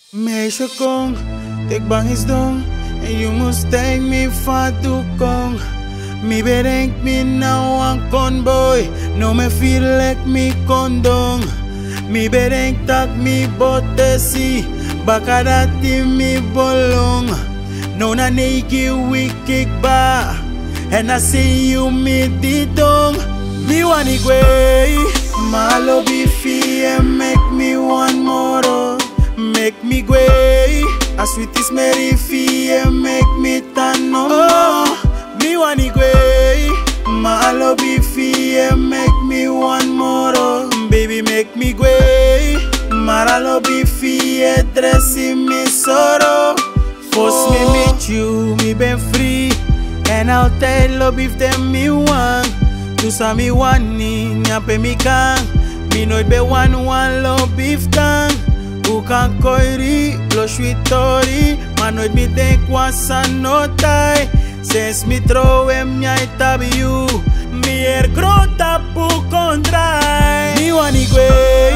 Meisje kom, ik bang is dong. En je moest denk me van toekom. Me bedenk me nou een conboy. No me feel like me condong. Me bedenk dat me tesi. Baka dati me bolong. No na neygi wiki ba. And I see you me didong. Me Wani Gwe. My lobie'f and make me one more. Make me Gwe. A sweeties Mary fee and make me tan no more. Me Wani Gwe. My lobie'f and make me one more. Baby make me Gwe. My lobie'f and dressy me sorrow. Force me meet you, me ben free. En altijd lobie'f dem me wang. Dus aan me wani, nyape me kan. Me nooit be one lobie'f tang. Hoe kan koiri, los witori. Maar nooit me denk was aan no tai. Sinds me trouw hem jij tabi you. Me grota pu contrai. Me Wani Gwe.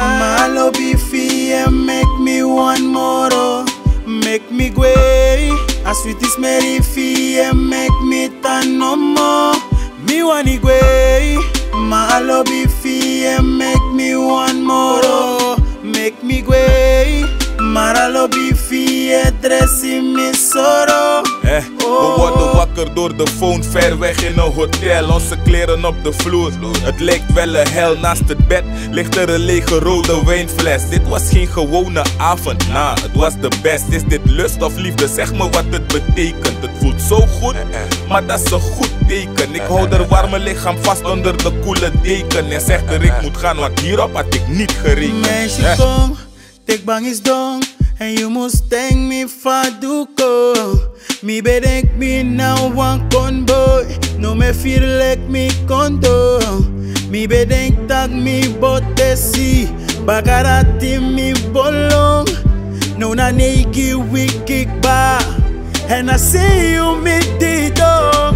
My lobie'f and make me one more. Make me Gwe. A sweeties Mary fee and make me tan no more. Me Wani Gwe. My lobie'f and make me one more. Make me Gwe. Maar lobie'f en dressy me sorrow. We worden wakker door de phone, ver weg in een hotel. Onze kleren op de vloer. Het lijkt wel een hel. Naast het bed ligt er een lege rode wijnfles. Dit was geen gewone avond, het was de best. Is dit lust of liefde? Zeg me wat het betekent. Het voelt zo goed, maar dat is een goed teken. Ik hou er warme lichaam vast onder de koele deken. En zeg er ik moet gaan, want hierop had ik niet gerekend. Meisje kom, ik bang is dong. En je moest denk me van doeko. Me bedenk me nou een conboy. No me feel like me condo. Me bedenk dat me tesi. Baka dati me bolong. No na neygi wiki ba. And I see you me didong.